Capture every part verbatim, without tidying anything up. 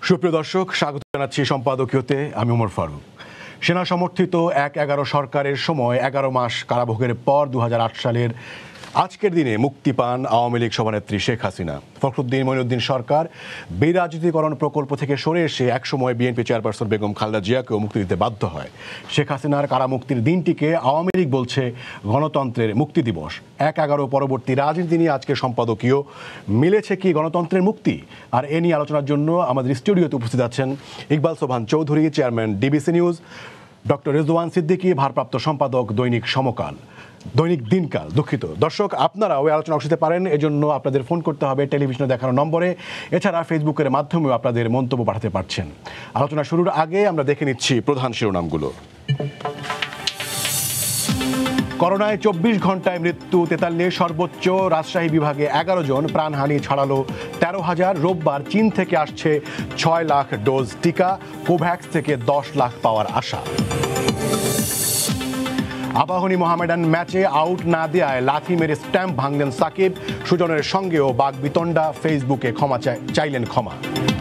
সুপ্রিয় দর্শক, স্বাগত জানাচ্ছি সম্পাদকীয়তে। আমি ওমর ফারুক। সেনা সমর্থিত এক এগারো সরকারের সময় এগারো মাস কারাভোগের পর দু হাজার আট সালের আজকের দিনে মুক্তি পান আওয়ামী লীগ সভানেত্রী শেখ হাসিনা। ফখরুদ্দিন মঈনুদ্দিন সরকার বিরাজনীতিকরণ প্রকল্প থেকে সরে এসে একসময় বিএনপি চেয়ারপারসন বেগম খালেদা জিয়াকেও মুক্তি দিতে বাধ্য হয়। শেখ হাসিনার কারামুক্তির দিনটিকে আওয়ামী লীগ বলছে গণতন্ত্রের মুক্তি দিবস। এক এগারো পরবর্তী রাজনীতি নিয়ে আজকে সম্পাদকীয় মিলেছে কি গণতন্ত্রের মুক্তি, আর এ নিয়ে আলোচনার জন্য আমাদের স্টুডিওতে উপস্থিত আছেন Iqbal Sobhan Chowdhury, chairman DBC news, doctor Rezwan Siddiqui, ভারপ্রাপ্ত সম্পাদক দৈনিক সমকাল দৈনিক দিনকাল। দুঃখিত দর্শক, আপনারা ওই আলোচনা অংশ নিতে পারেন, এজন্য আপনাদের ফোন করতে হবে টেলিভিশনে দেখানো নম্বরে। এছাড়া ফেসবুকের মাধ্যমেও আপনাদের মন্তব্য পাঠাতে পারছেন। আলোচনা শুরুর আগে আমরা দেখে নিচ্ছি প্রধান শিরোনামগুলো। করোনায় চব্বিশ ঘন্টায় মৃত্যু তেতাল্লিশ, সর্বোচ্চ রাজশাহী বিভাগে এগারো জন, প্রাণহানি ছাড়ালো তেরো হাজার। রোববার চীন থেকে আসছে ছয় লাখ ডোজ টিকা, কোভ্যাক্স থেকে দশ লাখ পাওয়ার আশা। আবাহনী মোহামেডান ম্যাচে আউট না দেয়ায় লাথি মেরে স্ট্যাম্প ভাঙলেন সাকিব, সুজনের সঙ্গেও বাগবিতণ্ডা, ফেসবুকে ক্ষমা চাইলেন ক্ষমা।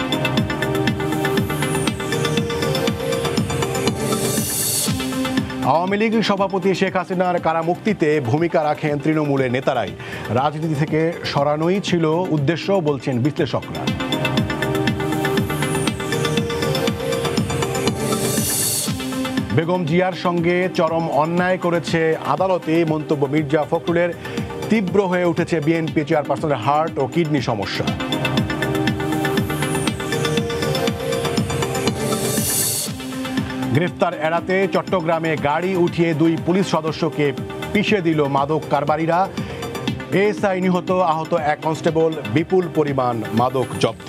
আওয়ামী লীগ সভাপতি শেখ হাসিনার কারামুক্তিতে ভূমিকা রাখেন তৃণমূলের নেতারাই, রাজনীতি থেকে সরানোই ছিল উদ্দেশ্য বলছেন বিশ্লেষকরা। বেগম জিয়ার সঙ্গে চরম অন্যায় করেছে আদালতে, মন্তব্য মির্জা ফখরুলের। তীব্র হয়ে উঠেছে বিএনপি চেয়ারপারসনের হার্ট ও কিডনি সমস্যা। গ্রেফতার এড়াতে চট্টগ্রামে গাড়ি উঠিয়ে দুই পুলিশ সদস্যকে পিষে দিল মাদক কারবারিরা। এএসআই নিহত, আহত এক কনস্টেবল, বিপুল পরিমাণ মাদক জব্দ।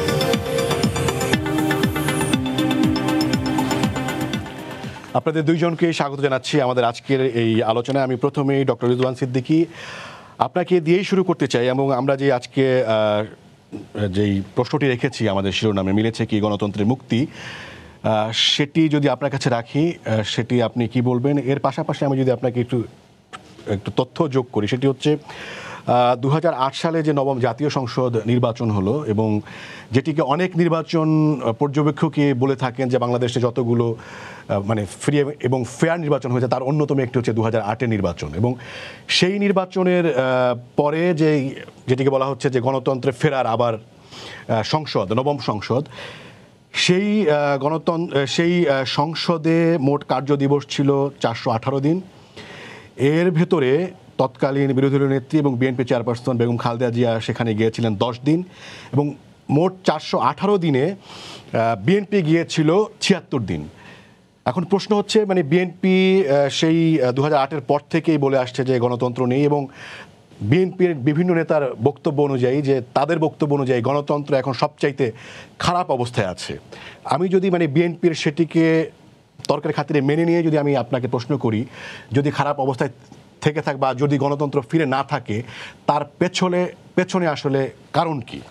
আপনাদের দুইজনকে স্বাগত জানাচ্ছি আমাদের আজকের এই আলোচনায়। আমি প্রথমেই ডক্টর রেজওয়ান সিদ্দিকী আপনাকে দিয়েই শুরু করতে চাই, এবং আমরা যে আজকে যেই প্রশ্নটি রেখেছি আমাদের শিরোনামে, মিলেছে কি গণতন্ত্রের মুক্তি, সেটি যদি আপনার কাছে রাখি, সেটি আপনি কি বলবেন? এর পাশাপাশি আমি যদি আপনাকে একটু একটু তথ্য যোগ করি, সেটি হচ্ছে দু হাজার আট সালে যে নবম জাতীয় সংসদ নির্বাচন হলো, এবং যেটিকে অনেক নির্বাচন পর্যবেক্ষকই বলে থাকেন যে বাংলাদেশে যতগুলো মানে ফ্রি এবং ফেয়ার নির্বাচন হয়েছে তার অন্যতম একটি হচ্ছে দু হাজার আটের নির্বাচন। এবং সেই নির্বাচনের পরে যে যেটিকে বলা হচ্ছে যে গণতন্ত্রে ফেরার আবার সংসদ, নবম সংসদ, সেই গণতন্ত্র সেই সংসদে মোট কার্যদিবস ছিল চারশো আঠারো দিন। এর ভেতরে তৎকালীন বিরোধী দলীয় নেত্রী এবং বিএনপি চেয়ারপারসন বেগম খালেদা জিয়া সেখানে গিয়েছিলেন দশ দিন, এবং মোট চারশো আঠারো দিনে বিএনপি গিয়েছিল ছিয়াত্তর দিন। এখন প্রশ্ন হচ্ছে, মানে বিএনপি সেই দু হাজার আটের পর থেকেই বলে আসছে যে গণতন্ত্র নেই, এবং বিএনপির বিভিন্ন নেতার বক্তব্য অনুযায়ী, যে তাদের বক্তব্য অনুযায়ী গণতন্ত্র এখন সবচাইতে খারাপ অবস্থায় আছে। আমি যদি মানে বিএনপির সেটিকে তর্কের খাতিরে মেনে নিয়ে যদি আমি আপনাকে প্রশ্ন করি, যদি খারাপ অবস্থায় থেকে থাকে বা যদি গণতন্ত্র ফিরে না থাকে, তার পেছনে পেছনে আসলে কারণ কি?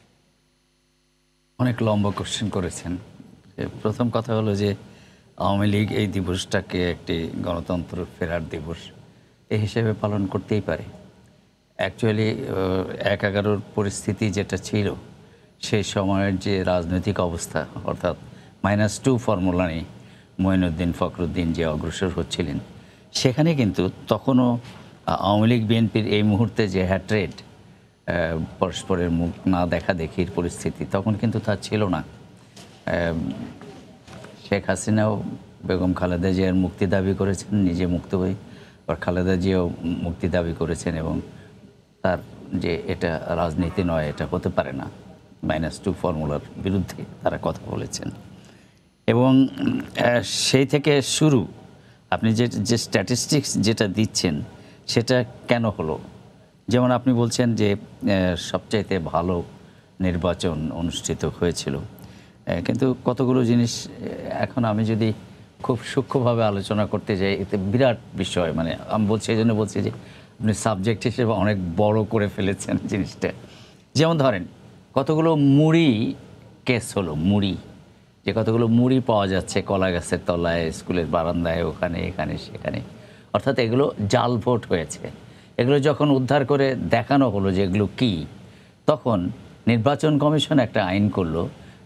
অনেক লম্বা কোশ্চেন করেছেন। প্রথম কথা হলো যে আওয়ামী লীগ এই দিবসটাকে একটি গণতন্ত্র ফেরার দিবস এই হিসেবে পালন করতেই পারে। অ্যাকচুয়ালি এক এগারোর পরিস্থিতি যেটা ছিল, সেই সময়ের যে রাজনৈতিক অবস্থা, অর্থাৎ মাইনাস টু ফর্মুলা নিয়ে মঈনুদ্দিন ফখরুদ্দিন যে অগ্রসর হচ্ছিলেন, সেখানে কিন্তু তখনও আওয়ামী লীগ বিএনপির এই মুহূর্তে যে হ্যাট্রেড, পরস্পরের মুখ না দেখা দেখির পরিস্থিতি, তখন কিন্তু তা ছিল না। শেখ হাসিনাও বেগম খালেদা জিয়ার মুক্তি দাবি করেছেন, নিজে মুক্ত হয়ে, আর খালেদা জিয়াও মুক্তি দাবি করেছেন, এবং তার যে এটা রাজনীতি নয়, এটা হতে পারে না, মাইনাস টু ফর্মুলার বিরুদ্ধে তারা কথা বলেছেন। এবং সেই থেকে শুরু আপনি যে যে স্ট্যাটিস্টিক্স যেটা দিচ্ছেন, সেটা কেন হলো? যেমন আপনি বলছেন যে সবচাইতে ভালো নির্বাচন অনুষ্ঠিত হয়েছিল, কিন্তু কতগুলো জিনিস এখন আমি যদি খুব সূক্ষ্মভাবে আলোচনা করতে যাই, এতে বিরাট বিষয়, মানে আমি বলছি, এই জন্য বলছি যে আপনি সাবজেক্ট হিসেবে অনেক বড় করে ফেলেছেন জিনিসটা। যেমন ধরেন, কতগুলো মুড়ি কেস হলো, মুড়ি, যে কতগুলো মুড়ি পাওয়া যাচ্ছে কলা গাছের তলায়, স্কুলের বারান্দায়, ওখানে এখানে সেখানে, অর্থাৎ এগুলো জাল ভোট হয়েছে। এগুলো যখন উদ্ধার করে দেখানো হলো যে এগুলো কী, তখন নির্বাচন কমিশন একটা আইন করলো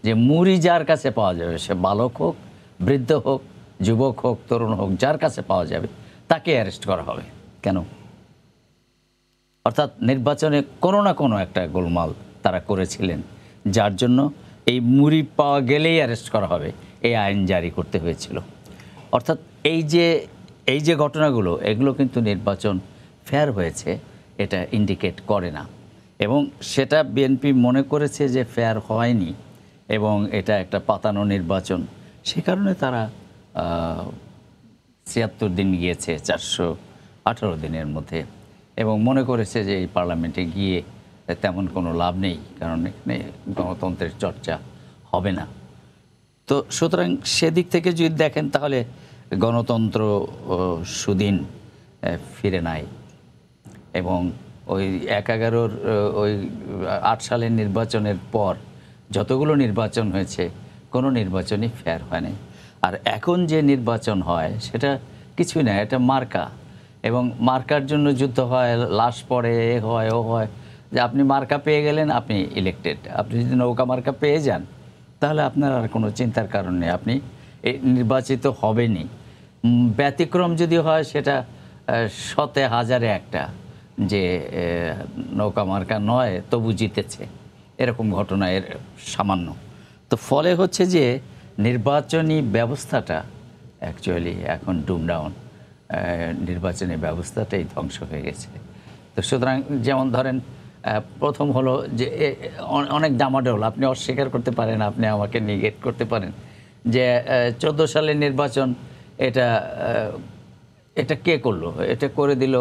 যে মুড়ি যার কাছে পাওয়া যাবে, সে বালক হোক, বৃদ্ধ হোক, যুবক হোক, তরুণ হোক, যার কাছে পাওয়া যাবে তাকে অ্যারেস্ট করা হবে। কেন? অর্থাৎ নির্বাচনে কোনো না কোনো একটা গোলমাল তারা করেছিলেন, যার জন্য এই মুড়ি পাওয়া গেলেই অ্যারেস্ট করা হবে, এই আইন জারি করতে হয়েছিল। অর্থাৎ এই যে এই যে ঘটনাগুলো, এগুলো কিন্তু নির্বাচন ফেয়ার হয়েছে এটা ইন্ডিকেট করে না, এবং সেটা বিএনপি মনে করেছে যে ফেয়ার হয়নি এবং এটা একটা পাতানো নির্বাচন। সে কারণে তারা ছিয়াত্তর দিন গিয়েছে চারশো আঠারো দিনের মধ্যে, এবং মনে করেছে যে এই পার্লামেন্টে গিয়ে তেমন কোনো লাভ নেই, কারণ এখানে গণতন্ত্রের চর্চা হবে না। তো সুতরাং সেদিক থেকে যদি দেখেন তাহলে গণতন্ত্র সুদিন ফিরে নাই, এবং ওই এক এগারোর ওই আট সালের নির্বাচনের পর যতগুলো নির্বাচন হয়েছে কোনো নির্বাচনই ফেয়ার হয় নাই। আর এখন যে নির্বাচন হয় সেটা কিছুই না, এটা মার্কা, এবং মার্কার জন্য যুদ্ধ হয়, লাশ পড়ে, এ হয়, ও হয়। যে আপনি মার্কা পেয়ে গেলেন, আপনি ইলেক্টেড। আপনি যদি নৌকা মার্কা পেয়ে যান তাহলে আপনার আর কোনো চিন্তার কারণ নেই, আপনি নির্বাচিত হবেনই। ব্যতিক্রম যদি হয় সেটা শতে হাজারে একটা, যে নৌকা মার্কা নয় তবু জিতেছে, এরকম ঘটনা এর সামান্য। তো ফলে হচ্ছে যে নির্বাচনী ব্যবস্থাটা অ্যাকচুয়ালি এখন ডুমডাউন, নির্বাচনী ব্যবস্থাটাই ধ্বংস হয়ে গেছে। তো সুতরাং যেমন ধরেন প্রথম হলো যে অনেক ডামাডোল, আপনি অস্বীকার করতে পারেন, আপনি আমাকে নিগেট করতে পারেন যে চোদ্দো সালের নির্বাচন এটা এটা কে করলো? এটা করে দিল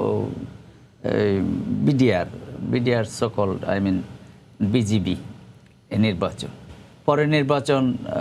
বিডিআর বিডিআর সকল আই মিন বিজিবি এ নির্বাচন। পরের নির্বাচন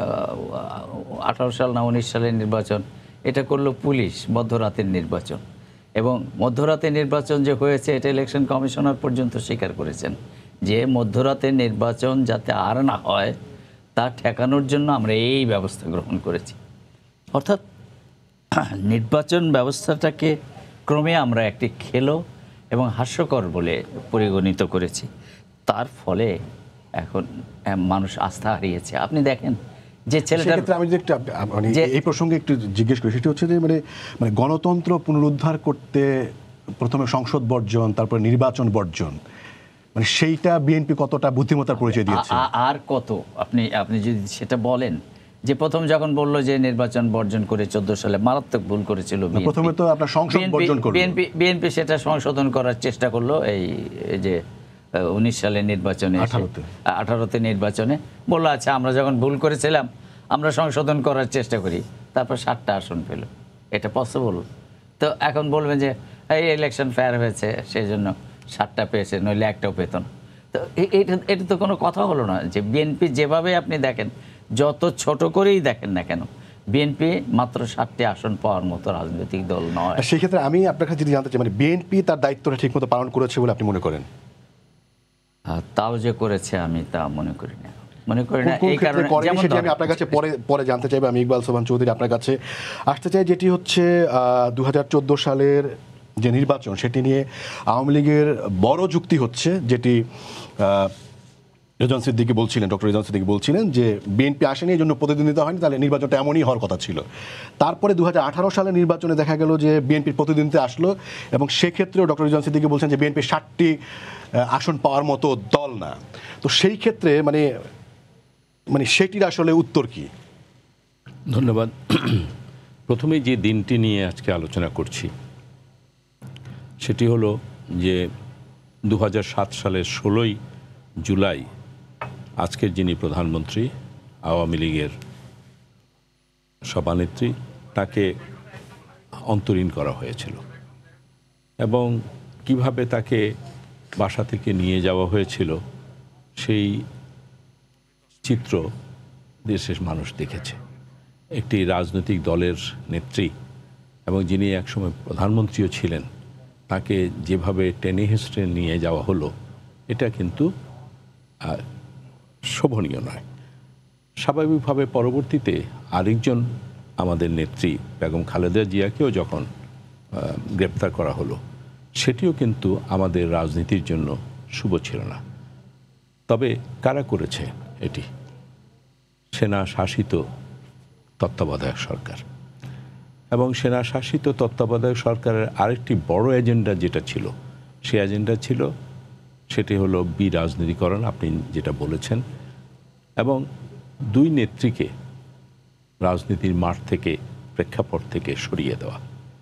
আঠারো সাল না উনিশ সালের নির্বাচন এটা করলো পুলিশ, মধ্যরাতের নির্বাচন। এবং মধ্যরাতের নির্বাচন যে হয়েছে এটা ইলেকশন কমিশনার পর্যন্ত স্বীকার করেছেন যে মধ্যরাতের নির্বাচন যাতে আর না হয় তা ঠেকানোর জন্য আমরা এই ব্যবস্থা গ্রহণ করেছি। অর্থাৎ নির্বাচন ব্যবস্থাটাকে ক্রমে আমরা একটি খেলো এবং হাস্যকর বলে পরিগণিত করেছি। তার ফলে এখন মানুষ আস্থা হারিয়েছে। আপনি দেখেন যে ছেলেটা, আমি যে মানে এই প্রসঙ্গে একটু জিজ্ঞেস করি, সেটা হচ্ছে যে মানে মানে গণতন্ত্র পুনরুদ্ধার করতে প্রথমে সংসদ বর্জন, তারপর নির্বাচন বর্জন, মানে সেইটা বিএনপি কতটা বুদ্ধিমত্তার পরিচয় দিয়েছে আর কত আপনি আপনি যদি সেটা বলেন যে প্রথম যখন বললো যে নির্বাচন বর্জন করে চোদ্দ সালে মারাত্মক ভুল করেছিল, প্রথমে তো আপনার সংসদ বর্জন করলো, বিএনপি বিএনপি সেটা সংশোধন করার চেষ্টা করলো এই যে উনিশ সালের নির্বাচনে, আঠারোতে নির্বাচনে বললো আচ্ছা আমরা যখন ভুল করেছিলাম আমরা সংশোধন করার চেষ্টা করি, তারপর ষাটটা আসন পেল। এটা পসিবল? তো এখন বলবেন যে এই ইলেকশন ফেয়ার হয়েছে সেই জন্য ষাটটা পেয়েছে, নইলে একটাও পেত না। তো এটা এটা তো কোনো কথা হলো না। যে বিএনপি যেভাবে আপনি দেখেন, যত ছোট করেই দেখেন না কেন, বিএনপি মাত্র ষাটটি আসন পাওয়ার মতো রাজনৈতিক দল নয়। সেই ক্ষেত্রে আমি আপনার কাছে যদি জানতে চাই, মানে বিএনপি তার দায়িত্বটা ঠিকমতো পালন করেছে বলে আপনি মনে করেন? তাও যে করেছে আমি তা মনে করি না, মনে করি না। এই কারণে সেটি আমি আপনার কাছে পরে পরে জানতে চাইবো। আমি ইকবাল সোবহান চৌধুরী আপনার কাছে আসতে চাই, যেটি হচ্ছে দু হাজার চোদ্দো সালের যে নির্বাচন, সেটি নিয়ে আওয়ামী লীগের বড় যুক্তি হচ্ছে, যেটি রেজওয়ান সিদ্দিকী বলছিলেন, ডক্টর রেজওয়ান সিদ্দিকী বলছিলেন যে বিএনপি আসেনি, এই জন্য প্রতিদ্বন্দ্বিতা হয়নি, তাহলে নির্বাচনটা এমনই হওয়ার কথা ছিল। তারপরে দু হাজার আঠারো সালের নির্বাচনে দেখা গেল যে বিএনপির প্রতিদ্বন্দ্বিতা আসলো, এবং সেক্ষেত্রেও ডক্টর রেজওয়ান সিদ্দিকী বলছেন যে বিএনপি ষাটটি আসন পাওয়ার মতো দল না। তো সেই ক্ষেত্রে মানে মানে সেটির আসলে উত্তর কি? ধন্যবাদ। প্রথমেই যে দিনটি নিয়ে আজকে আলোচনা করছি সেটি হলো যে দু হাজার সাত সালের ষোলোই জুলাই আজকের যিনি প্রধানমন্ত্রী, আওয়ামী লীগের সভানেত্রী, তাকে অন্তরীণ করা হয়েছিল, এবং কিভাবে তাকে বাসা থেকে নিয়ে যাওয়া হয়েছিল সেই চিত্র দেশের মানুষ দেখেছে। একটি রাজনৈতিক দলের নেত্রী এবং যিনি একসময় প্রধানমন্ত্রীও ছিলেন, তাকে যেভাবে টেনে হেঁচড়ে নিয়ে যাওয়া হলো, এটা কিন্তু শোভনীয় নয়। স্বাভাবিকভাবে পরবর্তীতে আরেকজন আমাদের নেত্রী বেগম খালেদা জিয়াকেও যখন গ্রেপ্তার করা হলো, সেটিও কিন্তু আমাদের রাজনীতির জন্য শুভ ছিল না। তবে কারা করেছে এটি? সেনা শাসিত তত্ত্বাবধায়ক সরকার, এবং সেনা শাসিত তত্ত্বাবধায়ক সরকারের আরেকটি বড় এজেন্ডা যেটা ছিল, সেই এজেন্ডা ছিল সেটি হলো বিরাজনীতিকরণ, আপনি যেটা বলেছেন, এবং দুই নেত্রীকে রাজনীতির মাঠ থেকে, প্রেক্ষাপট থেকে সরিয়ে দেওয়া।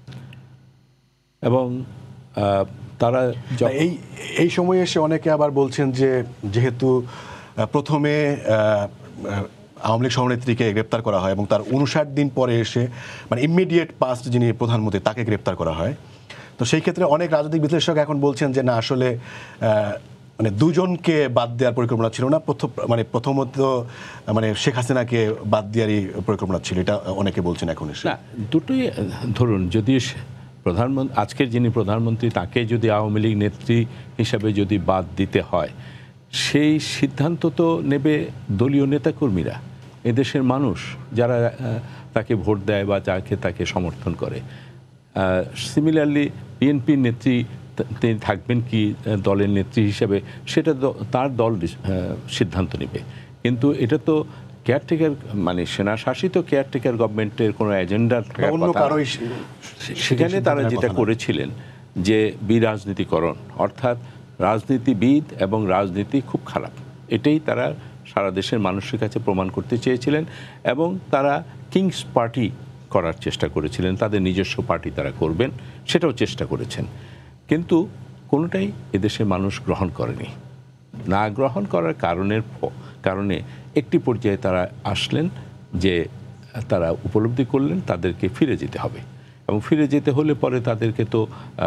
এবং তারা এই এই সময়ে এসে অনেকে আবার বলছেন যে যেহেতু প্রথমে আওয়ামী লীগ সভানেত্রীকে গ্রেপ্তার করা হয় এবং তার উনষাট দিন পরে এসে মানে ইমিডিয়েট পাস্ট যিনি প্রধানমন্ত্রী তাকে গ্রেপ্তার করা হয়, তো সেই ক্ষেত্রে অনেক রাজনৈতিক বিশ্লেষক এখন বলছেন যে না, আসলে মানে দুজনকে বাদ দেওয়ার পরিকল্পনা ছিল না, প্রথম মানে প্রথমত মানে শেখ হাসিনাকে বাদ দেওয়ারই পরিকল্পনা ছিল, এটা অনেকে বলছেন এখন এসে। না, দুটোই ধরুন, যদি প্রধানমন্ত্রী আজকের যিনি প্রধানমন্ত্রী তাকে যদি আওয়ামী লীগ নেত্রী হিসাবে যদি বাদ দিতে হয়, সেই সিদ্ধান্ত তো নেবে দলীয় নেতাকর্মীরা, এদেশের মানুষ যারা তাকে ভোট দেয় বা যাকে তাকে সমর্থন করে। সিমিলারলি বিএনপির নেত্রী তিনি থাকবেন কি দলের নেত্রী হিসেবে, সেটা তার দল সিদ্ধান্ত নেবে। কিন্তু এটা তো কেয়ারটেকার মানে সেনা শাসিত কেয়ারটেকার গভর্নমেন্টের কোনো এজেন্ডা থাকার কথা। সেখানে তারা যেটা করেছিলেন যে বিরাজনীতিকরণ, অর্থাৎ রাজনীতিবিদ এবং রাজনীতি খুব খারাপ, এটাই তারা সারা দেশের মানুষের কাছে প্রমাণ করতে চেয়েছিলেন, এবং তারা কিংস পার্টি করার চেষ্টা করেছিলেন, তাদের নিজস্ব পার্টি তারা করবেন সেটাও চেষ্টা করেছেন। কিন্তু কোনোটাই এদেশের মানুষ গ্রহণ করেনি। না গ্রহণ করার কারণের কারণে একটি পর্যায়ে তারা আসলেন যে তারা উপলব্ধি করলেন তাদেরকে ফিরে যেতে হবে, এবং ফিরে যেতে হলে পরে তাদেরকে তো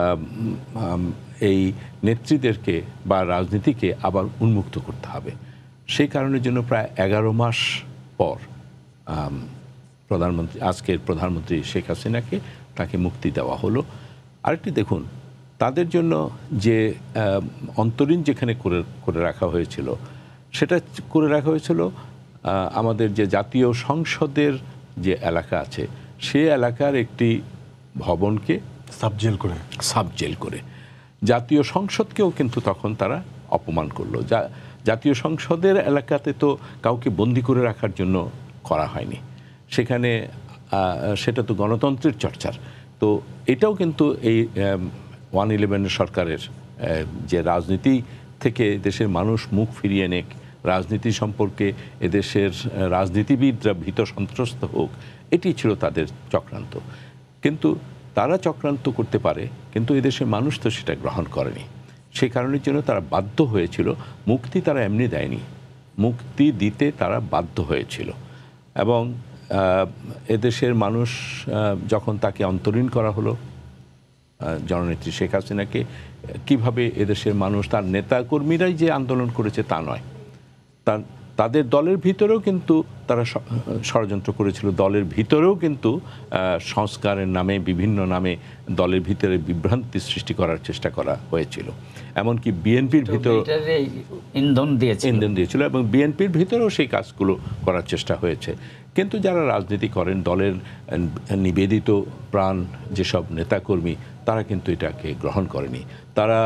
এই নেত্রীদেরকে বা রাজনীতিকে আবার উন্মুক্ত করতে হবে। সেই কারণের জন্য প্রায় এগারো মাস পর প্রধানমন্ত্রী আজকের প্রধানমন্ত্রী শেখ হাসিনাকে তাকে মুক্তি দেওয়া হলো। আরেকটি দেখুন, তাদের জন্য যে অন্তরীণ যেখানে করে করে রাখা হয়েছিল, সেটা করে রাখা হয়েছিল আমাদের যে জাতীয় সংসদের যে এলাকা আছে, সে এলাকার একটি ভবনকে সাবজেল করে সাবজেল করে জাতীয় সংসদকেও কিন্তু তখন তারা অপমান করলো। যা জাতীয় সংসদের এলাকাতে তো কাউকে বন্দি করে রাখার জন্য করা হয়নি, সেখানে সেটা তো গণতন্ত্রের চর্চার। তো এটাও কিন্তু এই ওয়ান ইলেভেনের সরকারের যে রাজনীতি থেকে দেশের মানুষ মুখ ফিরিয়ে নেক, রাজনীতি সম্পর্কে এদেশের রাজনীতিবিদরা ভীত সন্ত্রস্ত হোক, এটি ছিল তাদের চক্রান্ত। কিন্তু তারা চক্রান্ত করতে পারে, কিন্তু এদেশের মানুষ তো সেটা গ্রহণ করেনি। সেই কারণের জন্য তারা বাধ্য হয়েছিল, মুক্তি তারা এমনি দেয়নি, মুক্তি দিতে তারা বাধ্য হয়েছিল। এবং এদেশের মানুষ যখন তাকে অন্তরীণ করা হলো, জননেত্রী শেখ হাসিনাকে, কিভাবে এদেশের মানুষ, তার নেতা কর্মীরাই যে আন্দোলন করেছে তা নয়, তার তাদের দলের ভিতরেও কিন্তু তারা ষড়যন্ত্র করেছিল, দলের ভিতরেও কিন্তু সংস্কারের নামে বিভিন্ন নামে দলের ভিতরে বিভ্রান্তি সৃষ্টি করার চেষ্টা করা হয়েছিল। এমনকি বিএনপির ভিতরে ইন্ধন দিয়েছিল ইন্ধন দিয়েছিল এবং বিএনপির ভিতরেও সেই কাজগুলো করার চেষ্টা হয়েছে। কিন্তু যারা রাজনীতি করেন, দলের নিবেদিত প্রাণ যেসব নেতাকর্মী, তারা কিন্তু এটাকে গ্রহণ করেনি। তারা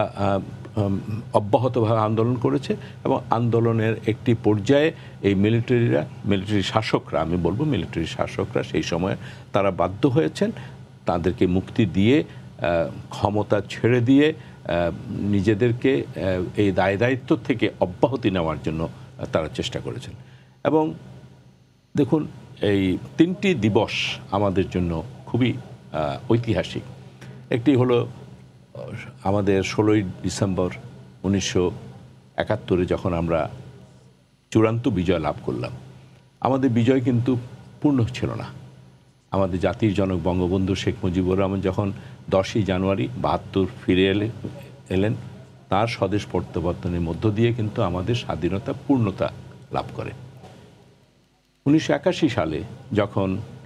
অব্যাহতভাবে আন্দোলন করেছে এবং আন্দোলনের একটি পর্যায়ে এই মিলিটারিরা, মিলিটারি শাসকরা, আমি বলবো মিলিটারি শাসকরা সেই সময় তারা বাধ্য হয়েছেন তাদেরকে মুক্তি দিয়ে, ক্ষমতা ছেড়ে দিয়ে নিজেদেরকে এই দায় দায়িত্ব থেকে অব্যাহতি নেওয়ার জন্য তারা চেষ্টা করেছেন। এবং দেখুন, এই তিনটি দিবস আমাদের জন্য খুবই ঐতিহাসিক। একটি হলো আমাদের ষোলোই ডিসেম্বর উনিশশো একাত্তরে যখন আমরা চূড়ান্ত বিজয় লাভ করলাম। আমাদের বিজয় কিন্তু পূর্ণ ছিল না। আমাদের জাতির জনক বঙ্গবন্ধু শেখ মুজিবুর রহমান যখন দশই জানুয়ারি বাহাত্তর ফিরে এলে এলেন তার স্বদেশ প্রত্যাবর্তনের মধ্য দিয়ে কিন্তু আমাদের স্বাধীনতা পূর্ণতা লাভ করে। উনিশশো একাশি সালে যখন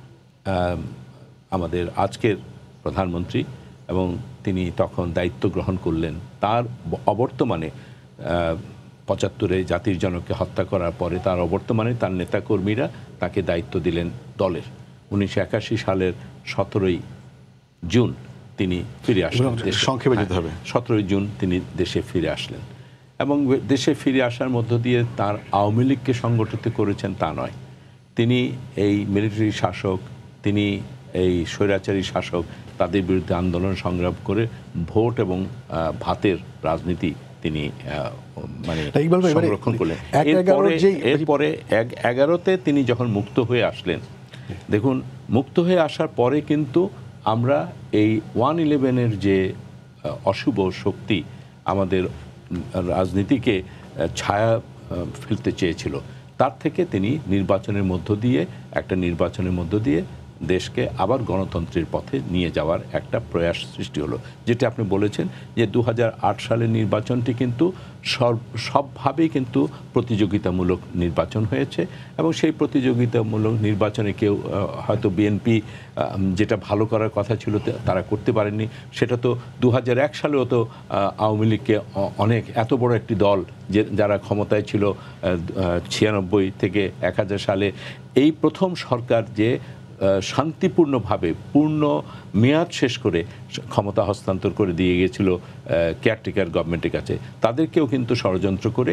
আমাদের আজকের প্রধানমন্ত্রী এবং তিনি তখন দায়িত্ব গ্রহণ করলেন, তার অবর্তমানে পঁচাত্তরে জাতির জনককে হত্যা করার পরে তার অবর্তমানে তার নেতাকর্মীরা তাকে দায়িত্ব দিলেন দলের। উনিশশো একাশি সালের সতেরোই জুন তিনি ফিরে আসলেন। সংক্ষেপে যেতে হবে। সতেরোই জুন তিনি দেশে ফিরে আসলেন এবং দেশে ফিরে আসার মধ্য দিয়ে তার আওয়ামী লীগকে সংগঠিত করেছেন তা নয়, তিনি এই মিলিটারি শাসক, তিনি এই স্বৈরাচারী শাসক, তাদের বিরুদ্ধে আন্দোলন সংগ্রাম করে ভোট এবং ভাতের রাজনীতি তিনি মানে সংরক্ষণ করলেন। এরপরে এরপরে এগারোতে তিনি যখন মুক্ত হয়ে আসলেন, দেখুন মুক্ত হয়ে আসার পরে কিন্তু আমরা এই ওয়ান ইলেভেনের যে অশুভ শক্তি আমাদের রাজনীতিকে ছায়া ফেলতে চেয়েছিল, তার থেকে তিনি নির্বাচনের মধ্য দিয়ে একটা নির্বাচনের মধ্য দিয়ে দেশকে আবার গণতন্ত্রের পথে নিয়ে যাওয়ার একটা প্রয়াস সৃষ্টি হলো। যেটা আপনি বলেছেন যে দু হাজার আট সালের নির্বাচনটি কিন্তু সব সবভাবেই কিন্তু প্রতিযোগিতামূলক নির্বাচন হয়েছে এবং সেই প্রতিযোগিতামূলক নির্বাচনে কেউ হয়তো বিএনপি যেটা ভালো করার কথা ছিল তারা করতে পারেননি। সেটা তো দু হাজার এক সালেও তো আওয়ামী লীগকে অনেক এত বড় একটি দল যে যারা ক্ষমতায় ছিল ছিয়ানব্বই থেকে এক হাজার সালে, এই প্রথম সরকার যে শান্তিপূর্ণভাবে পূর্ণ মেয়াদ শেষ করে ক্ষমতা হস্তান্তর করে দিয়ে গিয়েছিল কেয়ারটেকার গভর্নমেন্টের কাছে, তাদেরকেও কিন্তু ষড়যন্ত্র করে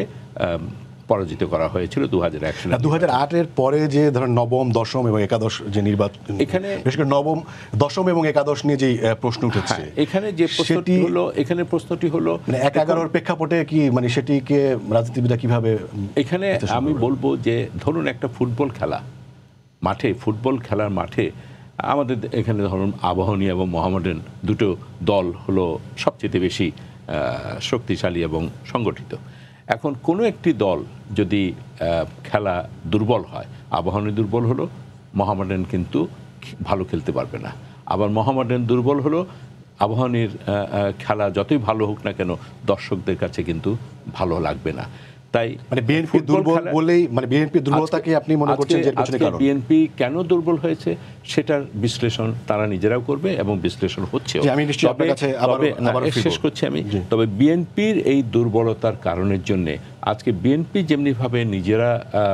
পরাজিত করা হয়েছিল দু হাজার এক সালে। দু হাজার আটের পরে যে ধরেন নবম, দশম এবং একাদশ যে নির্বাচন, এখানে বিশেষ করে নবম, দশম এবং একাদশ নিয়ে যে প্রশ্ন উঠেছে, এখানে যে প্রশ্নটি হলো এখানে প্রশ্নটি হলো এক এগারোর প্রেক্ষাপটে কি মানে সেটিকে রাজনীতিবিদরা কিভাবে, এখানে আমি বলবো যে ধরুন একটা ফুটবল খেলা মাঠে, ফুটবল খেলার মাঠে আমাদের এখানে ধরুন আবাহনী এবং মোহামেডান দুটো দল হলো সবচেয়ে বেশি শক্তিশালী এবং সংগঠিত। এখন কোনো একটি দল যদি খেলা দুর্বল হয়, আবাহনী দুর্বল হলো, মোহামেডান কিন্তু ভালো খেলতে পারবে না। আবার মোহামেডান দুর্বল হলো, আবাহনীর খেলা যতই ভালো হোক না কেন দর্শকদের কাছে কিন্তু ভালো লাগবে না। তাই মানে বিএনপি দুর্বল বলেই মানে বিএনপি দুর্বলতাকে আপনি মনে করছেন যে পেছনে কারণ? বিএনপি কেন দুর্বল হয়েছে সেটার বিশ্লেষণ তারা নিজেরাও করবে এবং বিশ্লেষণ হচ্ছে। আমি নিশ্চয়ই আপনার কাছে আবার শেষ করছি আমি। তবে বিএনপির এই দুর্বলতার কারণের জন্য আজকে বিএনপি যেমনিভাবে নিজেরা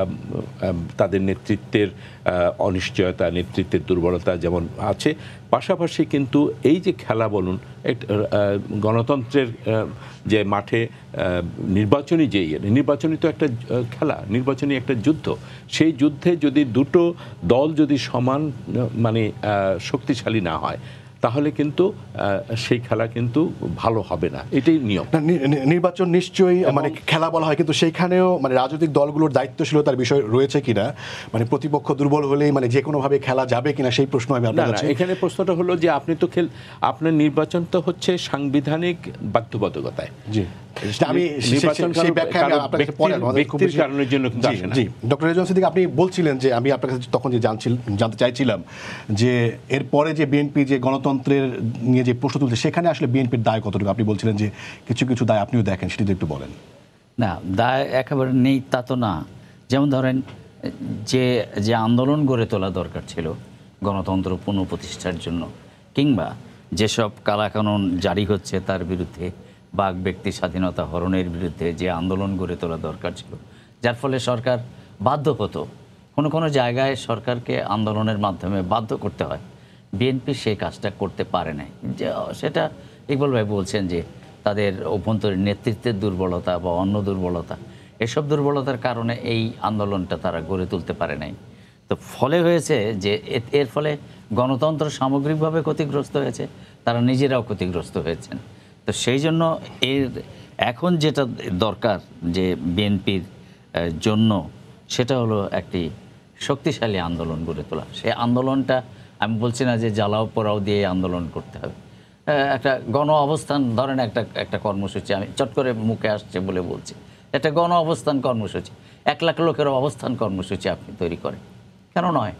তাদের নেতৃত্বের অনিশ্চয়তা, নেতৃত্বের দুর্বলতা যেমন আছে, পাশাপাশি কিন্তু এই যে খেলা বলুন, গণতন্ত্রের যে মাঠে নির্বাচনী যে নির্বাচনী তো একটা খেলা, নির্বাচনী একটা যুদ্ধ, সেই যুদ্ধে যদি দুটো দল যদি সমান মানে শক্তিশালী না হয় তাহলে কিন্তু সেই খেলা কিন্তু ভালো হবে না, এটাই নিয়ম। নির্বাচন নিশ্চয়ই মানে খেলা বলা হয়, কিন্তু সেইখানেও মানে রাজনৈতিক দলগুলোর দায়িত্বশীলতার বিষয় রয়েছে কিনা, মানে প্রতিপক্ষ দুর্বল হলেই মানে যে কোনোভাবে খেলা যাবে কিনা সেই প্রশ্ন আমি আপনার কাছে। এখানে প্রশ্নটা হলো যে আপনি তো খেল আপনার নির্বাচন তো হচ্ছে সাংবিধানিক বাধ্যবাধকতায়। জি, আমি সেই ব্যাখ্যা আপনার পরে ব্যক্তির কারণের জন্য কিন্তু আসে না। জি, ডক্টর রেজওয়ান সিদ্দিক, আপনি বলছিলেন যে আমি আপনার কাছে তখন যে জানতে চাইছিলাম যে এরপরে যে বিএনপি যে গণতন্ত্রের নিয়ে যে প্রশ্ন তুলছে সেখানে আসলে বিএনপির দায় কতটুকু? আপনি বলছিলেন যে কিছু কিছু দায় আপনিও দেখেন, সেটি একটু বলেন। না, দায় একেবারে নেই তা তো না। যেমন ধরেন যে যে আন্দোলন গড়ে তোলা দরকার ছিল গণতন্ত্র পুনঃপ্রতিষ্ঠার জন্য, কিংবা যেসব কালাকানুন জারি হচ্ছে তার বিরুদ্ধে, বাক ব্যক্তি স্বাধীনতা হরণের বিরুদ্ধে যে আন্দোলন গড়ে তোলা দরকার ছিল, যার ফলে সরকার বাধ্য হতো, কোনো কোনো জায়গায় সরকারকে আন্দোলনের মাধ্যমে বাধ্য করতে হয়, বিএনপি সেই কাজটা করতে পারে নাই। যে সেটা ইকবাল ভাই বলছেন যে তাদের অভ্যন্তরীণ নেতৃত্বের দুর্বলতা বা অন্য দুর্বলতা, এসব দুর্বলতার কারণে এই আন্দোলনটা তারা গড়ে তুলতে পারে নাই। তো ফলে হয়েছে যে এর ফলে গণতন্ত্র সামগ্রিকভাবে ক্ষতিগ্রস্ত হয়েছে, তারা নিজেরাও ক্ষতিগ্রস্ত হয়েছেন। তো সেই জন্য এর এখন যেটা দরকার যে বিএনপির জন্য, সেটা হলো একটি শক্তিশালী আন্দোলন গড়ে তোলা। সেই আন্দোলনটা আমি বলছি না যে জ্বালাও পোড়াও দিয়ে আন্দোলন করতে হবে, একটা গণ অবস্থান ধরেন একটা একটা কর্মসূচি, আমি চট করে মুখে আসছে বলে বলছি, একটা গণ অবস্থান কর্মসূচি, এক লাখ লোকের অবস্থান কর্মসূচি আপনি তৈরি করেন, কেন নয়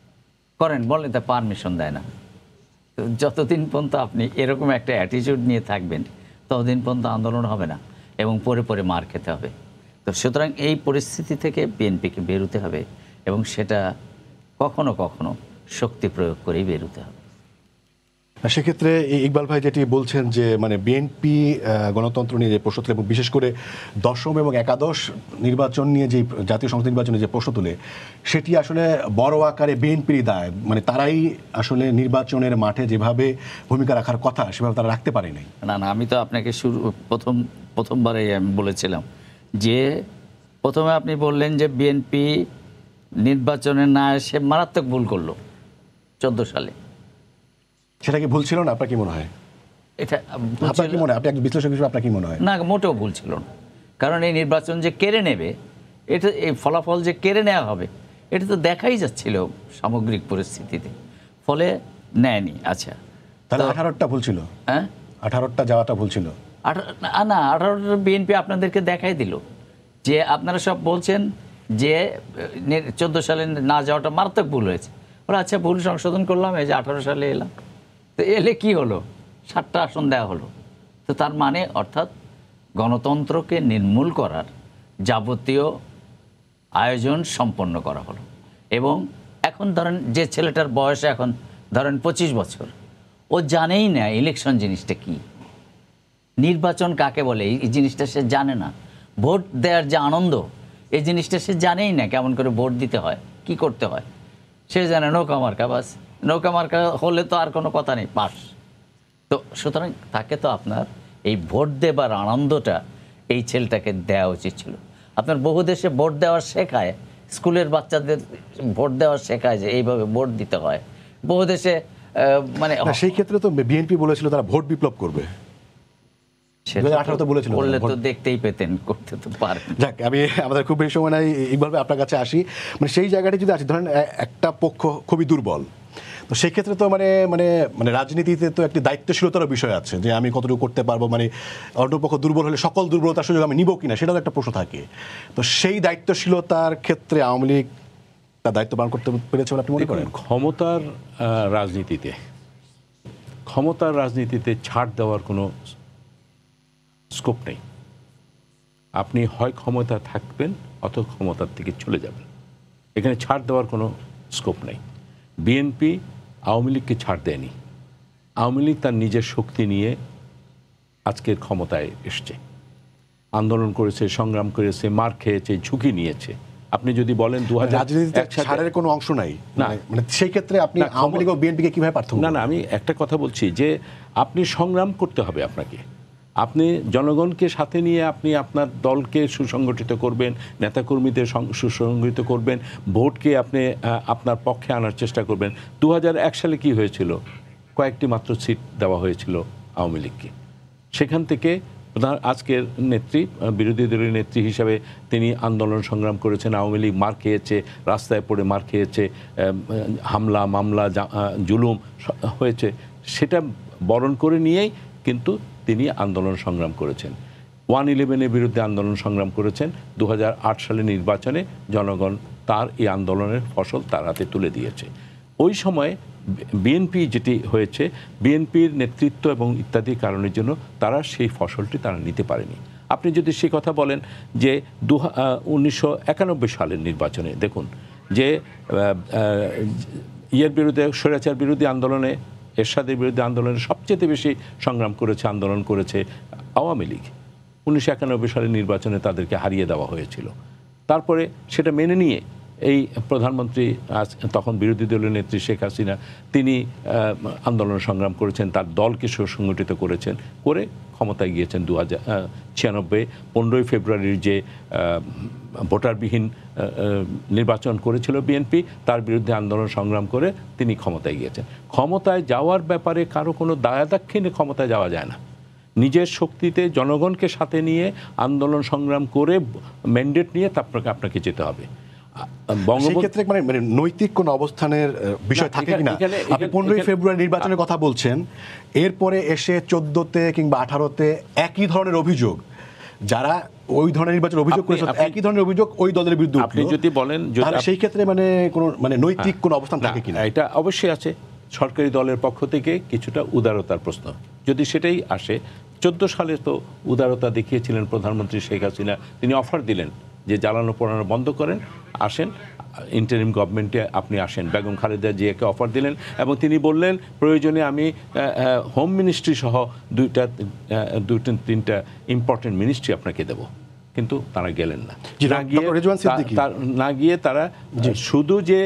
করেন, বলেন, তা পারমিশন দেয় না। তো যতদিন পর্যন্ত আপনি এরকম একটা অ্যাটিটিউড নিয়ে থাকবেন ততদিন পর্যন্ত আন্দোলন হবে না এবং পরে পরে মার খেতে হবে। তো সুতরাং এই পরিস্থিতি থেকে বিএনপিকে বেরোতে হবে এবং সেটা কখনো কখনো শক্তি প্রয়োগ করেই বেরোতে হবে। সেক্ষেত্রে ইকবাল ভাই যেটি বলছেন যে মানে বিএনপি গণতন্ত্র নিয়ে যে প্রশ্ন তুলে এবং বিশেষ করে দশম এবং একাদশ নির্বাচন নিয়ে যে জাতীয় সংসদ নির্বাচনে যে প্রশ্ন তুলে, সেটি আসলে বড় আকারে বিএনপির দায়, মানে তারাই আসলে নির্বাচনের মাঠে যেভাবে ভূমিকা রাখার কথা সেভাবে তারা রাখতে পারে নাই। না না, আমি তো আপনাকে শুরু প্রথম প্রথমবারে আমি বলেছিলাম যে প্রথমে আপনি বললেন যে বিএনপি নির্বাচনে না এসে মারাত্মক ভুল করলো চোদ্দ সালে। সেটা কি ভুল ছিল না? আপনার কি মনে হয়? এটা আপনার কি মনে হয়, আপনি একজন বিশ্লেষক হিসেবে আপনার কি মনে হয়? না, মোটেও ভুল ছিল না। কারণ এই নির্বাচন যে কেড়ে নেবে, এটা এই ফলাফল যে কেড়ে নেওয়া হবে, এটা তো দেখাই যাচ্ছিল সামগ্রিক পরিস্থিতিতে, ফলে নেয়নি। আচ্ছা, তাহলে আঠারোটা ভুল ছিল? হ্যাঁ, আঠারোটা যাওয়াটা ভুল ছিল। না, আঠারোটা বিএনপি আপনাদেরকে দেখাই দিল যে আপনারা সব বলছেন যে চোদ্দ সালে না যাওয়াটা মারাত্মক ভুল হয়েছে। ওরা আচ্ছা, ভুল সংশোধন করলাম, এই যে আঠারো সালে এলাম, তো এলে কি হলো, সাতটা আসন দেওয়া হলো। তো তার মানে অর্থাৎ গণতন্ত্রকে নির্মূল করার যাবতীয় আয়োজন সম্পন্ন করা হলো। এবং এখন ধরেন যে ছেলেটার বয়স এখন ধরেন পঁচিশ বছর, ও জানেই না ইলেকশন জিনিসটা কি, নির্বাচন কাকে বলে এই জিনিসটা সে জানে না, ভোট দেওয়ার যে আনন্দ এই জিনিসটা সে জানেই না, কেমন করে ভোট দিতে হয়, কি করতে হয়। সে জানে নৌকা মার্কা, বাস নৌকা মার্কা হলে তো আর কোনো কথা নেই, পাস। তো সুতরাং তাকে তো আপনার এই ভোট দেবার আনন্দটা এই ছেলেটাকে দেওয়া উচিত ছিল। আপনার বহু দেশে ভোট দেওয়ার শেখায়, স্কুলের বাচ্চাদের ভোট দেওয়ার শেখায় যে এইভাবে ভোট দিতে হয়। বহু দেশে মানে সেই ক্ষেত্রে তো বিএনপি বলেছিল তারা ভোট বিপ্লব করবে, বললে তো দেখতেই পেতেন, করতে তো পারেন। যাক, আমি আমাদের খুব বেশি সময় নাই, এইভাবে আপনার কাছে আসি। মানে সেই জায়গাটি যদি আসি, ধরেন একটা পক্ষ খুবই দুর্বল, তো সেই ক্ষেত্রে তো মানে মানে মানে রাজনীতিতে তো একটি দায়িত্বশীলতার বিষয় আছে যে আমি কতটুকু করতে পারবো, মানে অন্য পক্ষ দুর্বল হলে সকল দুর্বলতার সুযোগ আমি নিব কিনা, সেটাও একটা প্রশ্ন থাকে। তো সেই দায়িত্বশীলতার ক্ষেত্রে আওয়ামী লীগ তার দায়িত্ব পালন করতে পেরেছে বলে আপনি মনে করেন? ক্ষমতার রাজনীতিতে ক্ষমতার রাজনীতিতে ছাড় দেওয়ার কোনো স্কোপ নেই। আপনি হয় ক্ষমতা থাকবেন অথবা ক্ষমতার থেকে চলে যাবেন, এখানে ছাড় দেওয়ার কোনো স্কোপ নেই। বিএনপি আওয়ামী লীগকে ছাড় দেয়নি। আওয়ামী লীগ তার নিজের শক্তি নিয়ে আজকের ক্ষমতায় এসছে, আন্দোলন করেছে, সংগ্রাম করেছে, মার খেয়েছে, ঝুঁকি নিয়েছে। আপনি যদি বলেন দু হাজার ছাড়ের কোনো অংশ নাই, না মানে সেই ক্ষেত্রে আপনি আওয়ামী লীগ ও বিএনপিকে কিভাবে পার্থক্য? না না আমি একটা কথা বলছি যে আপনি সংগ্রাম করতে হবে, আপনাকে আপনি জনগণকে সাথে নিয়ে আপনি আপনার দলকে সুসংগঠিত করবেন, নেতাকর্মীদের সুসংগঠিত করবেন, ভোটকে আপনি আপনার পক্ষে আনার চেষ্টা করবেন। দু হাজার এক সালে কি হয়েছিল? কয়েকটি মাত্র সিট দেওয়া হয়েছিল আওয়ামী লীগকে। সেখান থেকে প্রধান আজকের নেত্রী, বিরোধী দলীয় নেত্রী হিসাবে তিনি আন্দোলন সংগ্রাম করেছেন। আওয়ামী লীগ মার খেয়েছে, রাস্তায় পড়ে মার খেয়েছে, হামলা মামলা জুলুম হয়েছে, সেটা বরণ করে নিয়েই কিন্তু তিনি আন্দোলন সংগ্রাম করেছেন। ওয়ান ইলেভেনের বিরুদ্ধে আন্দোলন সংগ্রাম করেছেন। দু হাজার আট সালে নির্বাচনে জনগণ তার এই আন্দোলনের ফসল তার হাতে তুলে দিয়েছে। ওই সময়ে বিএনপি যেটি হয়েছে, বিএনপির নেতৃত্ব এবং ইত্যাদি কারণের জন্য তারা সেই ফসলটি তারা নিতে পারেনি। আপনি যদি সেই কথা বলেন যে দু উনিশশো একানব্বই সালের নির্বাচনে দেখুন যে ইয়ের বিরুদ্ধে, স্বৈরাচার বিরোধী আন্দোলনে, এরশাদের বিরুদ্ধে আন্দোলনে সবচেয়ে বেশি সংগ্রাম করেছে, আন্দোলন করেছে আওয়ামী লীগ। উনিশশো একানব্বই সালের নির্বাচনে তাদেরকে হারিয়ে দেওয়া হয়েছিল। তারপরে সেটা মেনে নিয়ে এই প্রধানমন্ত্রী, তখন বিরোধী দলীয় নেত্রী শেখ হাসিনা, তিনি আন্দোলন সংগ্রাম করেছেন, তার দলকে সুসংগঠিত করেছেন, করে ক্ষমতায় গিয়েছেন দু হাজার ছিয়ানব্বই পনেরোই ফেব্রুয়ারির যে ভোটারবিহীন নির্বাচন করেছিল বিএনপি, তার বিরুদ্ধে আন্দোলন সংগ্রাম করে তিনি ক্ষমতায় গিয়েছেন। ক্ষমতায় যাওয়ার ব্যাপারে কারো কোনো দায়াদাক্ষিণ্যে ক্ষমতায় যাওয়া যায় না। নিজের শক্তিতে জনগণকে সাথে নিয়ে আন্দোলন সংগ্রাম করে ম্যান্ডেট নিয়ে তারপরে আপনাকে যেতে হবে। সেক্ষেত্রে মানে মানে নৈতিক কোন অবস্থানের বিষয় থাকে কিনা? আপনি পনেরোই ফেব্রুয়ারি নির্বাচনের কথা বলছেন, এরপরে এসে চোদ্দতে কিংবা আঠারোতে একই ধরনের অভিযোগ, যারা ওই ধরনের নির্বাচনের অভিযোগ করেছে একই ধরনের অভিযোগ ওই দলের বিরুদ্ধে, আপনি যদি বলেন সেই ক্ষেত্রে মানে কোন মানে নৈতিক কোন অবস্থান থাকে কিনা? এটা অবশ্যই আছে। সরকারি দলের পক্ষ থেকে কিছুটা উদারতার প্রশ্ন যদি সেটাই আসে, চোদ্দ সালে তো উদারতা দেখিয়েছিলেন প্রধানমন্ত্রী শেখ হাসিনা। তিনি অফার দিলেন যে জ্বালানো পোড়ানো বন্ধ করেন, আসেন ইন্টারিম গভর্নমেন্টে আপনি আসেন। বেগম খালেদা জিয়াকে অফার দিলেন এবং তিনি বললেন প্রয়োজনে আমি হোম মিনিস্ট্রি সহ দুইটা দুইটা তিনটা ইম্পর্টেন্ট মিনিস্ট্রি আপনাকে দেব। কিন্তু তারা গেলেন না। না গিয়ে না গিয়ে তারা শুধু যে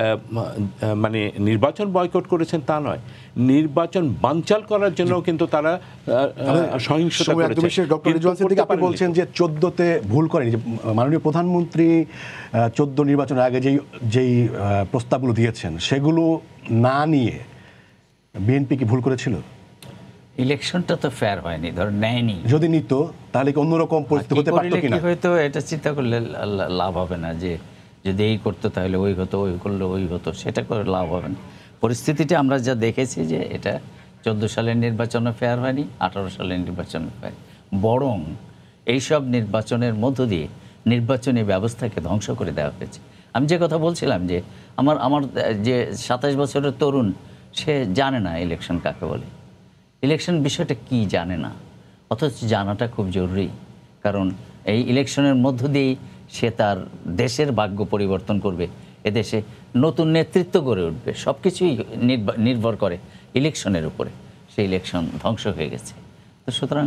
মানে নির্বাচন বয়কট করেছেন তা নয়, নির্বাচন বানচাল করার জন্য কিন্তু তারা সহিংসতা করেছে। ডক্টর রিজওয়ান সিদ্দিকী আপনি বলছেন যে চোদ্দতে ভুল করেনি, যে মাননীয় প্রধানমন্ত্রী চোদ্দ নির্বাচনের আগে যেই যেই প্রস্তাবগুলো দিয়েছেন সেগুলো না নিয়ে বিএনপি কি ভুল করেছিল? ইলেকশনটা তো ফেয়ার হয়নি, ধর নেয়নি। যদি নিত তাহলে কি অন্যরকম পরিস্থিতি হতে পারত কিনা? হয়তো এটা চিন্তা করলে লাভ হবে না, যে যদি এই করতো তাহলে ওই হতো, ওই করলে ওই হতো, সেটা করে লাভ হবে না। পরিস্থিতিটা আমরা যা দেখেছি যে এটা চোদ্দো সালের নির্বাচনে ফেয়ার হয়নি, আঠারো সালের নির্বাচনে ফেয়ার, বরং এইসব নির্বাচনের মধ্য দিয়ে নির্বাচনী ব্যবস্থাকে ধ্বংস করে দেওয়া হয়েছে। আমি যে কথা বলছিলাম যে আমার আমার যে সাতাশ বছরের তরুণ, সে জানে না ইলেকশন কাকে বলে, ইলেকশন বিষয়টা কি জানে না, অথচ জানাটা খুব জরুরি। কারণ এই ইলেকশনের মধ্য দিয়েই সে তার দেশের ভাগ্য পরিবর্তন করবে, এদেশে নতুন নেতৃত্ব গড়ে উঠবে, সব কিছুই নির্ভর করে ইলেকশনের উপরে। সেই ইলেকশন ধ্বংস হয়ে গেছে। তো সুতরাং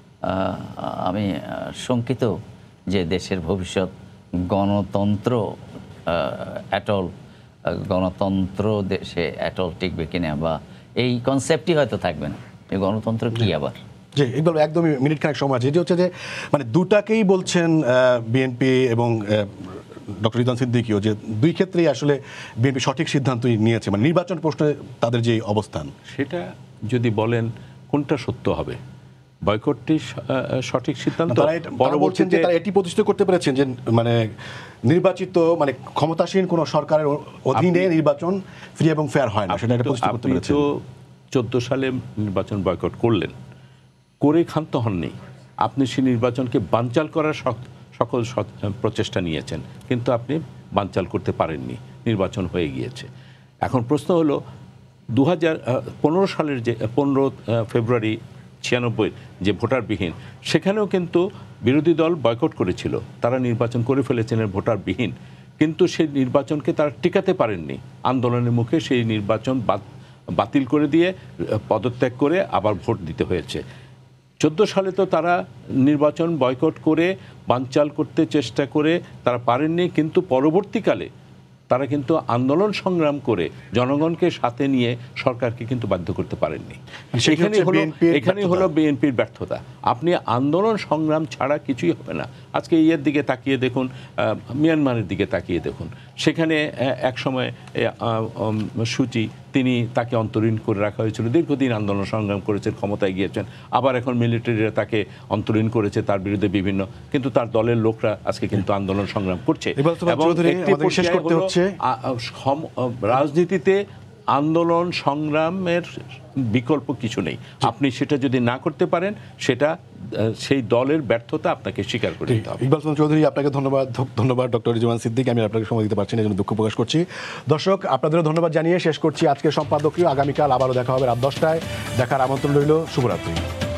আমি শঙ্কিত যে দেশের ভবিষ্যৎ গণতন্ত্র অ্যাটল গণতন্ত্র দেশে অ্যাটল টিকবে কিনা, বা এই কনসেপ্টই হয়তো থাকবে না। এই গণতন্ত্র কি আবার? জি, এগুলো একদমই মিনিট খানেক সময় আছে। যেটি হচ্ছে যে মানে দুটাকেই বলছেন বিএনপি এবং ডক্টর রিজওয়ান সিদ্দিকীও, যে দুই ক্ষেত্রেই আসলে বিএনপি সঠিক সিদ্ধান্তই নিয়েছে, মানে নির্বাচন প্রশ্নে তাদের যে অবস্থান। সেটা যদি বলেন কোনটা সত্য হবে, বয়কটটি সঠিক সিদ্ধান্ত? তারা বলছেন যে তারা এটি প্রতিষ্ঠিত করতে পেরেছেন যে মানে নির্বাচিত মানে ক্ষমতাসীন কোন সরকারের অধীনে নির্বাচন ফ্রি এবং ফেয়ার হয় না, সেটা এটা প্রতিষ্ঠিত করতে পেরেছেন। আপনি তো চোদ্দ সালে নির্বাচন বয়কট করলেন, করে ক্ষান্ত হননি। আপনি সেই নির্বাচনকে বানচাল করার সকল প্রচেষ্টা নিয়েছেন, কিন্তু আপনি বানচাল করতে পারেননি, নির্বাচন হয়ে গিয়েছে। এখন প্রশ্ন হলো দু হাজার পনেরো সালের যে পনেরো ফেব্রুয়ারি ছিয়ানব্বই যে ভোটারবিহীন, সেখানেও কিন্তু বিরোধী দল বয়কট করেছিল, তারা নির্বাচন করে ফেলেছেন ভোটারবিহীন, কিন্তু সেই নির্বাচনকে তারা টিকাতে পারেননি। আন্দোলনের মুখে সেই নির্বাচন বাতিল করে দিয়ে পদত্যাগ করে আবার ভোট দিতে হয়েছে। চোদ্দো সালে তো তারা নির্বাচন বয়কট করে বানচাল করতে চেষ্টা করে তারা পারেননি, কিন্তু পরবর্তীকালে তারা কিন্তু আন্দোলন সংগ্রাম করে জনগণকে সাথে নিয়ে সরকারকে কিন্তু বাধ্য করতে পারেননি। এখানেই হলো এখানেই হলো বিএনপির ব্যর্থতা। আপনি আন্দোলন সংগ্রাম ছাড়া কিছুই হবে না। আজকে ইয়ের দিকে তাকিয়ে দেখুন, মিয়ানমারের দিকে তাকিয়ে দেখুন, সেখানে এক সময় সূচি তিনি তাকে অন্তরীণ করে রাখা হয়েছিল, দীর্ঘদিন আন্দোলন সংগ্রাম করেছেন, ক্ষমতায় গিয়েছেন, আবার এখন মিলিটারিরা তাকে অন্তরীণ করেছে তার বিরুদ্ধে বিভিন্ন, কিন্তু তার দলের লোকরা আজকে কিন্তু আন্দোলন সংগ্রাম করছে। রাজনীতিতে আন্দোলন সংগ্রামের বিকল্প কিছু নেই। আপনি সেটা যদি না করতে পারেন, সেটা সেই দলের ব্যর্থতা আপনাকে স্বীকার করে দিতে হবে। ইকবাল চৌধুরী, আপনাকে ধন্যবাদ। ধন্যবাদ ডক্টর রিজওয়ান সিদ্দিকী, আমি আপনাকে সময় দিতে পারছি না, এই জন্য দুঃখ প্রকাশ করছি। দর্শক, আপনাদেরও ধন্যবাদ জানিয়ে শেষ করছি আজকের সম্পাদকীয়। আগামীকাল আবারও দেখা হবে রাত দশটায়, দেখার আমন্ত্রণ রইল। শুভরাত্রি।